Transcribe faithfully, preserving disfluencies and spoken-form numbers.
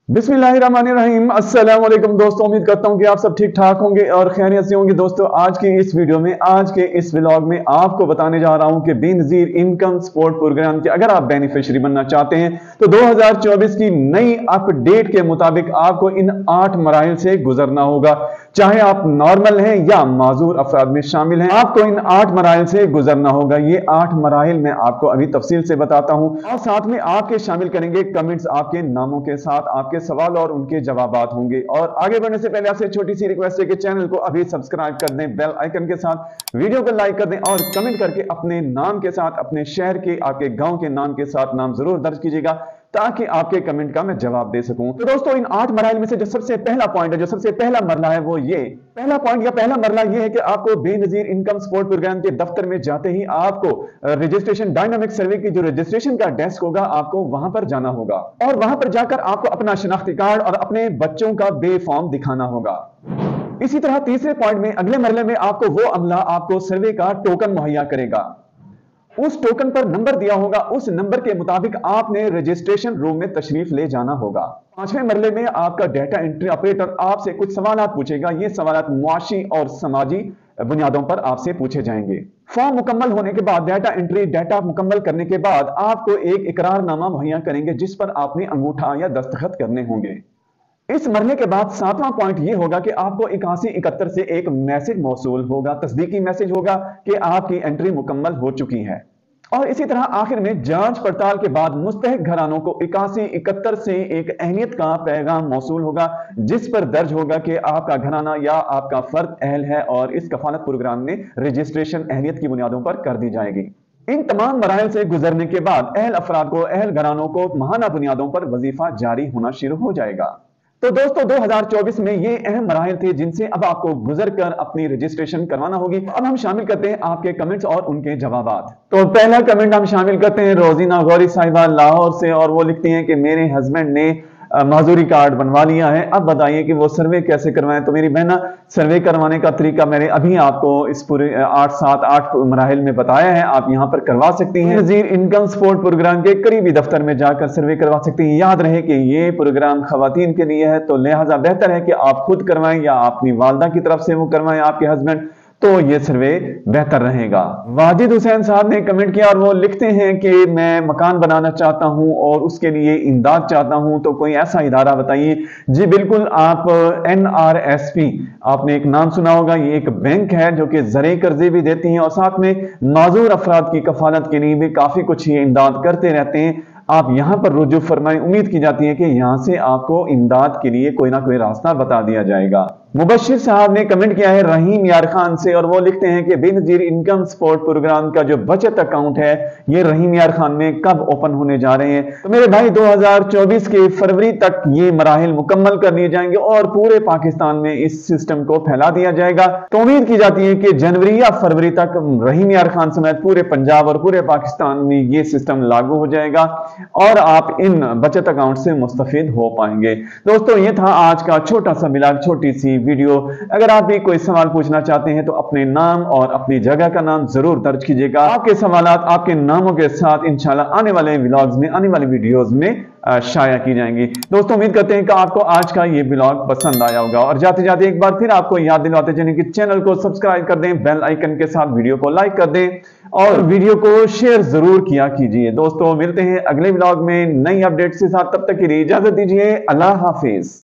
बिस्मिल्लाहिर्रहमानिर्रहीम। अस्सलाम वालेकुम दोस्तों, उम्मीद करता हूं कि आप सब ठीक ठाक होंगे और खैरियत से होंगे। दोस्तों, आज की इस वीडियो में, आज के इस व्लॉग में आपको बताने जा रहा हूं कि बेनज़ीर इनकम सपोर्ट प्रोग्राम के अगर आप बेनिफिशियरी बनना चाहते हैं तो दो हज़ार चौबीस की नई अपडेट के मुताबिक आपको इन आठ मराहिल से गुजरना होगा। चाहे आप नॉर्मल हैं या माजूर अफराद में शामिल हैं, आपको इन आठ मराहिल से गुजरना होगा। ये आठ मराहिल मैं आपको अभी तफसील से बताता हूं और साथ में आपके शामिल करेंगे कमेंट्स आपके नामों के साथ, आपके सवाल और उनके जवाबात होंगे। और आगे बढ़ने से पहले आपसे छोटी सी रिक्वेस्ट है कि चैनल को अभी सब्सक्राइब कर दें, बेल आइकन के साथ वीडियो को लाइक कर दें और कमेंट करके अपने नाम के साथ, अपने शहर के, आपके गांव के नाम के साथ नाम जरूर दर्ज कीजिएगा ताकि आपके कमेंट का मैं जवाब दे सकूं। तो दोस्तों, इन आठ मराइल में से जो सबसे पहला पॉइंट है, जो सबसे पहला मरला है, वो ये पहला पॉइंट या पहला मरला ये है कि आपको बेनज़ीर इनकम सपोर्ट प्रोग्राम के दफ्तर में जाते ही आपको रजिस्ट्रेशन डायनामिक सर्वे की जो रजिस्ट्रेशन का डेस्क होगा, आपको वहां पर जाना होगा और वहां पर जाकर आपको अपना शनाख्ती कार्ड और अपने बच्चों का बे फॉर्म दिखाना होगा। इसी तरह तीसरे पॉइंट में, अगले मरले में आपको वो अमला आपको सर्वे का टोकन मुहैया करेगा। उस टोकन पर नंबर दिया होगा, उस नंबर के मुताबिक आपने रजिस्ट्रेशन रूम में तशरीफ ले जाना होगा। पांचवें मरले में आपका डेटा एंट्री ऑपरेटर आपसे कुछ सवालात पूछेगा। ये सवालात मुआशी और समाजी बुनियादों पर आपसे पूछे जाएंगे। फॉर्म मुकम्मल होने के बाद, डेटा एंट्री डेटा मुकम्मल करने के बाद आपको एक इकरारनामा मुहैया करेंगे जिस पर आपने अंगूठा या दस्तखत करने होंगे। इस मरने के बाद सातवां पॉइंट यह होगा कि आपको इक्यासी इकहत्तर से एक मैसेज मौसूल होगा, तस्दीकी मैसेज होगा कि आपकी एंट्री मुकम्मल हो चुकी है। और इसी तरह आखिर में जांच पड़ताल के बाद मुस्तहिक घरानों को इक्यासी इकहत्तर से एक अहमियत का पैगाम मौसूल होगा जिस पर दर्ज होगा कि आपका घराना या आपका फर्द अहल है और इस कफालत प्रोग्राम में रजिस्ट्रेशन अहमियत की बुनियादों पर कर दी जाएगी। इन तमाम मराइल से गुजरने के बाद अहल अफराद को, अहल घरानों को माहाना बुनियादों पर वजीफा जारी होना शुरू हो जाएगा। तो दोस्तों, दो हज़ार चौबीस में ये अहम मराहिल थे जिनसे अब आपको गुजर कर अपनी रजिस्ट्रेशन करवाना होगी। अब हम शामिल करते हैं आपके कमेंट्स और उनके जवाबात। तो पहला कमेंट हम शामिल करते हैं रोजीना गौरी साहिबा लाहौर से, और वो लिखती हैं कि मेरे हस्बैंड ने माजूरी कार्ड बनवा लिया है, अब बताइए कि वो सर्वे कैसे करवाएं। तो मेरी बहना, सर्वे करवाने का तरीका मैंने अभी आपको इस पूरे आठ सात आठ मराहिल में बताया है, आप यहां पर करवा सकती हैं। बेनज़ीर इनकम सपोर्ट प्रोग्राम के करीबी दफ्तर में जाकर सर्वे करवा सकती हैं। याद रहे कि ये प्रोग्राम खवातीन के लिए है, तो लिहाजा बेहतर है कि आप खुद करवाएं या अपनी वालदा की तरफ से वो करवाएं, आपके हस्बैंड, तो ये सर्वे बेहतर रहेगा। वाजिद हुसैन साहब ने कमेंट किया और वो लिखते हैं कि मैं मकान बनाना चाहता हूं और उसके लिए इमदाद चाहता हूं, तो कोई ऐसा इदारा बताइए। जी बिल्कुल, आप एन आर एस पी, आपने एक नाम सुना होगा, ये एक बैंक है जो कि ज़रे कर्जे भी देती है और साथ में माजूर अफराद की कफालत के लिए भी काफी कुछ ये इमदाद करते रहते हैं। आप यहां पर रुजू फरमाएं, उम्मीद की जाती है कि यहां से आपको इमदाद के लिए कोई ना कोई रास्ता बता दिया जाएगा। मुबशिर साहब ने कमेंट किया है रहीम यार खान से, और वो लिखते हैं कि बेनज़ीर इनकम सपोर्ट प्रोग्राम का जो बचत अकाउंट है, ये रहीम यार खान में कब ओपन होने जा रहे हैं। तो मेरे भाई, दो हज़ार चौबीस के फरवरी तक ये मराहिल मुकम्मल कर लिए जाएंगे और पूरे पाकिस्तान में इस सिस्टम को फैला दिया जाएगा। तो उम्मीद की जाती है कि जनवरी या फरवरी तक रहीम यार खान समेत पूरे पंजाब और पूरे पाकिस्तान में ये सिस्टम लागू हो जाएगा और आप इन बचत अकाउंट से मुस्तफिद हो पाएंगे। दोस्तों, ये था आज का छोटा सा मिलाद, छोटी सी वीडियो। अगर आप भी कोई सवाल पूछना चाहते हैं तो अपने नाम और अपनी जगह का नाम जरूर दर्ज कीजिएगा। आपके सवालात आपके नामों के साथ इंशाल्लाह आने वाले व्लॉग्स में, आने वाले वीडियोस में शाया की जाएंगी। दोस्तों, उम्मीद करते हैं कि आपको आज का ये व्लॉग पसंद आया होगा और जाते जाते एक बार फिर आपको याद दिलवाते चलें कि चैनल को सब्सक्राइब कर दें, बेल आइकन के साथ वीडियो को लाइक कर दें और वीडियो को शेयर जरूर किया कीजिए। दोस्तों, मिलते हैं अगले व्लॉग में नई अपडेट्स के साथ, तब तक के लिए इजाजत दीजिए। अल्लाह हाफिज।